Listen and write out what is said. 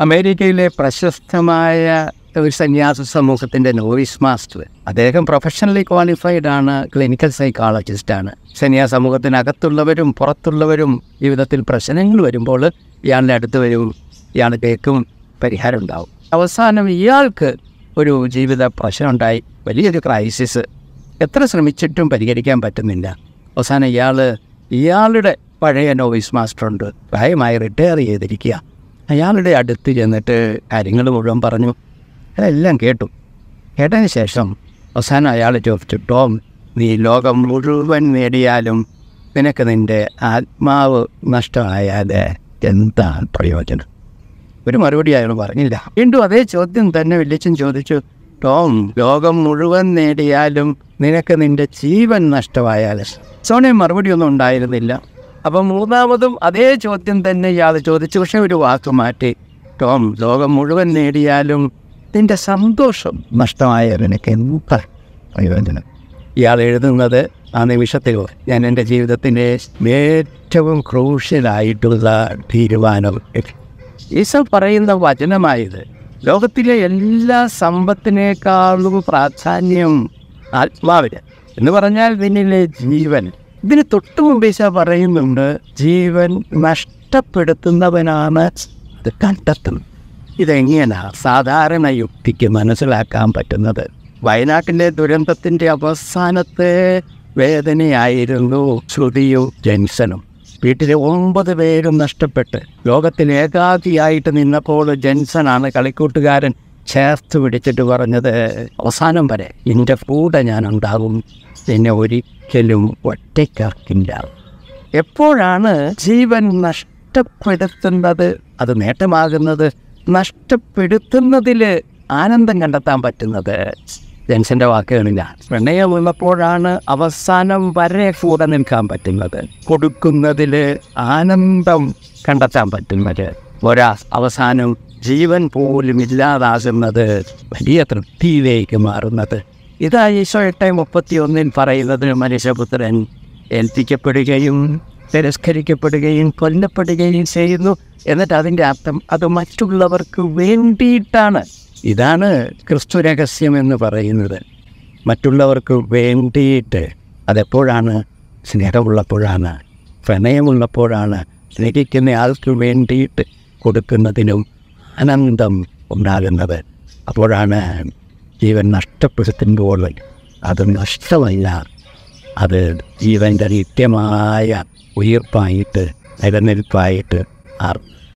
അമേരിക്കയിലെ പ്രശസ്തമായ ഒരു സന്യാസ സമൂഹത്തിൻ്റെ നോവിസ് മാസ്റ്റർ. അദ്ദേഹം പ്രൊഫഷണലി ക്വാളിഫൈഡ് ആണ്, ക്ലിനിക്കൽ സൈക്കോളജിസ്റ്റാണ്. സന്യാസ സമൂഹത്തിനകത്തുള്ളവരും പുറത്തുള്ളവരും ജീവിതത്തിൽ പ്രശ്നങ്ങൾ വരുമ്പോൾ ഇയാളുടെ അടുത്ത് വരും, ഇയാൾ കേൾക്കും, പരിഹാരം ഉണ്ടാവും. അവസാനം ഇയാൾക്ക് ഒരു ജീവിത പ്രശ്നമുണ്ടായി, വലിയൊരു ക്രൈസിസ്. എത്ര ശ്രമിച്ചിട്ടും പരിഹരിക്കാൻ പറ്റുന്നില്ല. അവസാനം ഇയാളുടെ പഴയ നോവിസ് മാസ്റ്ററുണ്ട്, പ്രായമായി റിട്ടയർ ചെയ്തിരിക്കുക. അയാളുടെ അടുത്ത് ചെന്നിട്ട് കാര്യങ്ങൾ മുഴുവൻ പറഞ്ഞു. അതെല്ലാം കേട്ടതിന് ശേഷം അവസാനം അയാൾ ചോദിച്ചു, ടോം, നീ ലോകം മുഴുവൻ നേടിയാലും നിനക്ക് നിൻ്റെ ആത്മാവ് നഷ്ടമായാൽ എന്താണ് പ്രയോജനം? ഒരു മറുപടി അയാൾ പറഞ്ഞില്ല. വീണ്ടും അതേ ചോദ്യം തന്നെ വല്യച്ഛൻ ചോദിച്ചു, ടോം, ലോകം മുഴുവൻ നേടിയാലും നിനക്ക് നിൻ്റെ ജീവൻ നഷ്ടമായാൽ? സോണിയ മറുപടിയൊന്നും ഉണ്ടായിരുന്നില്ല. അപ്പം മൂന്നാമതും അതേ ചോദ്യം തന്നെ ഇയാൾ ചോദിച്ചു, പക്ഷെ ഒരു വാക്ക് മാറ്റി, ടോം, ലോകം മുഴുവൻ നേടിയാലും നിൻ്റെ സന്തോഷം നഷ്ടമായ നിനക്ക് എന്താ പ്രയോജനം? ഇയാൾ എഴുതുന്നത് ആ നിമിഷത്തിൽ ഞാൻ എൻ്റെ ജീവിതത്തിൻ്റെ ഏറ്റവും ക്രൂഷ്യലായിട്ടുള്ള തീരുമാനം. ഈശോ പറയുന്ന വചനമായത്, ലോകത്തിലെ എല്ലാ സമ്പത്തിനേക്കാളും പ്രാധാന്യം ആത്മാവിന് എന്ന് പറഞ്ഞാൽ നിന്നിലെ ജീവൻ. ഇതിന് തൊട്ടു മുമ്പ് ഈശോ പറയുന്നുണ്ട്, ജീവൻ നഷ്ടപ്പെടുത്തുന്നവനാണ് അത് കണ്ടെത്തുന്നത്. ഇതെങ്ങനെയാണ് സാധാരണ യുക്തിക്ക് മനസ്സിലാക്കാൻ പറ്റുന്നത്? വയനാട്ടിലെ ദുരന്തത്തിൻ്റെ അവസാനത്തെ വേദനയായിരുന്നു ശ്രുതിയും ജെൻസനും. വീട്ടിലെ 9 പേരും നഷ്ടപ്പെട്ട് ലോകത്തിൽ ഏകാകിയായിട്ട് നിന്നപ്പോൾ ജെൻസനാണ് കളിക്കൂട്ടുകാരൻ ചേർത്ത് പിടിച്ചിട്ട് പറഞ്ഞത്, അവസാനം വരെ എൻ്റെ കൂടെ ഞാൻ ഉണ്ടാകും, എന്നെ ഒരിക്കലും ഒറ്റയ്ക്കാക്കില്ല. എപ്പോഴാണ് ജീവൻ നഷ്ടപ്പെടുത്തുന്നത് അത് നേട്ടമാകുന്നത്? നഷ്ടപ്പെടുത്തുന്നതിൽ ആനന്ദം കണ്ടെത്താൻ പറ്റുന്നത് ജെൻസൻ്റെ വാക്കുകളില്ല. പ്രണയമുള്ളപ്പോഴാണ് അവസാനം വരെ കൂടെ നിൽക്കാൻ പറ്റുന്നത്. കൊടുക്കുന്നതിൽ ആനന്ദം കണ്ടെത്താൻ പറ്റുന്നത്. അവസാനം ജീവൻ പോലും ഇല്ലാതാകുന്നത് വലിയ തൃപ്തിയിലേക്ക് മാറുന്നത്. ഇതാ ഈശോ 8:31 പറയുന്നത്, മനുഷ്യപുത്രൻ ഏൽപ്പിക്കപ്പെടുകയും തിരസ്കരിക്കപ്പെടുകയും കൊല്ലപ്പെടുകയും ചെയ്യുന്നു. എന്നിട്ട് അതിൻ്റെ അർത്ഥം അത് മറ്റുള്ളവർക്ക് വേണ്ടിയിട്ടാണ്. ഇതാണ് ക്രിസ്തു രഹസ്യം എന്ന് പറയുന്നത്. മറ്റുള്ളവർക്ക് വേണ്ടിയിട്ട്. അതെപ്പോഴാണ്? സ്നേഹമുള്ളപ്പോഴാണ്, പ്രണയമുള്ളപ്പോഴാണ്. സ്നേഹിക്കുന്ന ആൾക്ക് വേണ്ടിയിട്ട് കൊടുക്കുന്നതിനും ആനന്ദം ഉണ്ടാകുന്നത്. അപ്പോഴാണ് ജീവൻ നഷ്ടപ്പെടുത്തുമ്പോൾ അത് നഷ്ടമല്ല, അത് ജീവൻ്റെ നിത്യമായ ഉയിർപ്പായിട്ട് നിലനിൽപ്പായിട്ട്